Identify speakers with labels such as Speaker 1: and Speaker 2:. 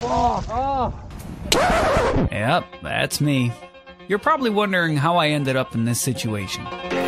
Speaker 1: Yep, that's me. You're probably wondering how I ended up in this situation.